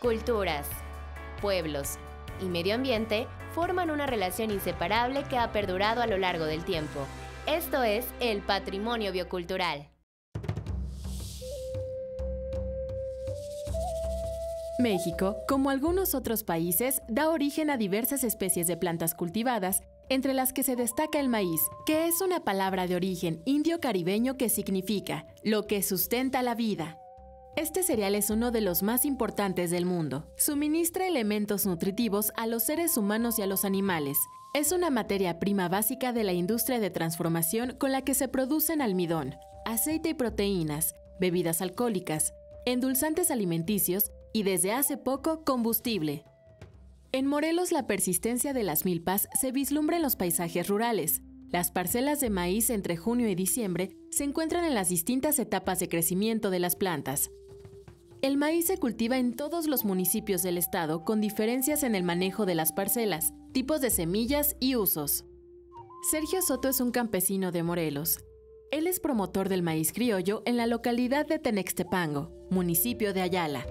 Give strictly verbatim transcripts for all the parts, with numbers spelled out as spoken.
Culturas, pueblos y medio ambiente forman una relación inseparable que ha perdurado a lo largo del tiempo. Esto es el patrimonio biocultural. México, como algunos otros países, da origen a diversas especies de plantas cultivadas, entre las que se destaca el maíz, que es una palabra de origen indio-caribeño que significa lo que sustenta la vida. Este cereal es uno de los más importantes del mundo. Suministra elementos nutritivos a los seres humanos y a los animales. Es una materia prima básica de la industria de transformación con la que se producen almidón, aceite y proteínas, bebidas alcohólicas, endulzantes alimenticios y desde hace poco combustible. En Morelos, la persistencia de las milpas se vislumbra en los paisajes rurales. Las parcelas de maíz entre junio y diciembre se encuentran en las distintas etapas de crecimiento de las plantas. El maíz se cultiva en todos los municipios del estado, con diferencias en el manejo de las parcelas, tipos de semillas y usos. Sergio Soto es un campesino de Morelos. Él es promotor del maíz criollo en la localidad de Tenextepango, municipio de Ayala.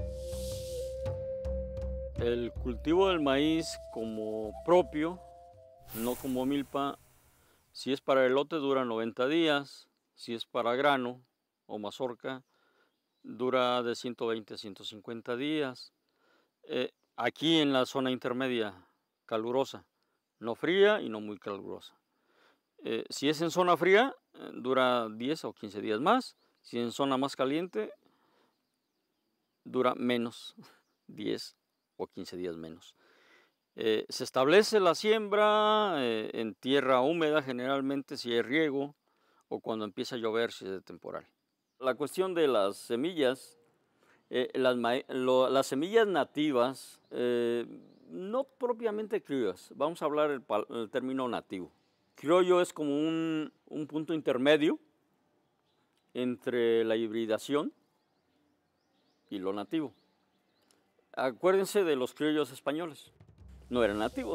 El cultivo del maíz como propio, no como milpa, si es para elote dura noventa días, si es para grano o mazorca, dura de ciento veinte a ciento cincuenta días. Eh, aquí en la zona intermedia, calurosa, no fría y no muy calurosa. Eh, si es en zona fría, eh, dura diez o quince días más. Si en zona más caliente, dura menos, diez o quince días menos. Eh, se establece la siembra eh, en tierra húmeda, generalmente si hay riego, o cuando empieza a llover si es de temporal. La cuestión de las semillas, eh, las, lo, las semillas nativas, eh, no propiamente criollas, vamos a hablar el, el término nativo. Criollo es como un, un punto intermedio entre la hibridación y lo nativo. Acuérdense de los criollos españoles, no eran nativos.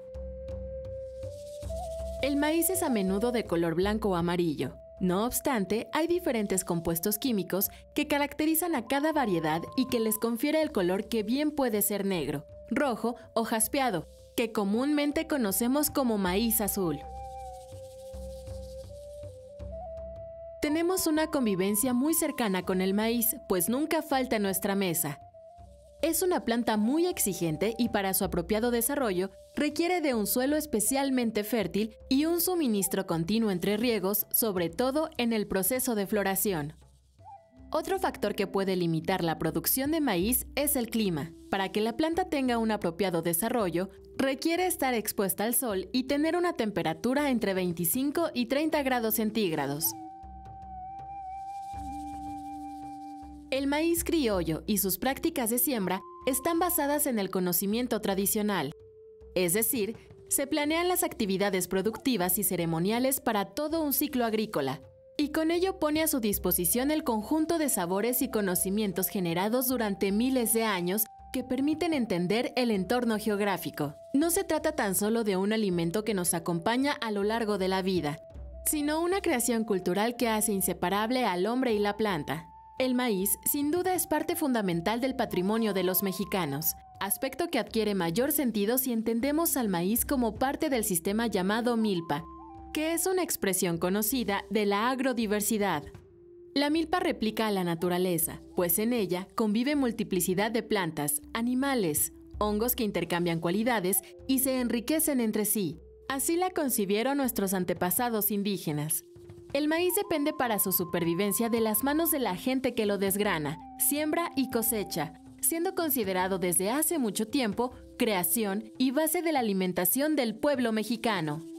El maíz es a menudo de color blanco o amarillo. No obstante, hay diferentes compuestos químicos que caracterizan a cada variedad y que les confiere el color que bien puede ser negro, rojo o jaspeado, que comúnmente conocemos como maíz azul. Tenemos una convivencia muy cercana con el maíz, pues nunca falta en nuestra mesa. Es una planta muy exigente y para su apropiado desarrollo requiere de un suelo especialmente fértil y un suministro continuo entre riegos, sobre todo en el proceso de floración. Otro factor que puede limitar la producción de maíz es el clima. Para que la planta tenga un apropiado desarrollo, requiere estar expuesta al sol y tener una temperatura entre veinticinco y treinta grados centígrados. El maíz criollo y sus prácticas de siembra están basadas en el conocimiento tradicional. Es decir, se planean las actividades productivas y ceremoniales para todo un ciclo agrícola, y con ello pone a su disposición el conjunto de sabores y conocimientos generados durante miles de años que permiten entender el entorno geográfico. No se trata tan solo de un alimento que nos acompaña a lo largo de la vida, sino una creación cultural que hace inseparable al hombre y la planta. El maíz, sin duda, es parte fundamental del patrimonio de los mexicanos, aspecto que adquiere mayor sentido si entendemos al maíz como parte del sistema llamado milpa, que es una expresión conocida de la agrodiversidad. La milpa replica a la naturaleza, pues en ella convive multiplicidad de plantas, animales, hongos que intercambian cualidades y se enriquecen entre sí. Así la concibieron nuestros antepasados indígenas. El maíz depende para su supervivencia de las manos de la gente que lo desgrana, siembra y cosecha, siendo considerado desde hace mucho tiempo creación y base de la alimentación del pueblo mexicano.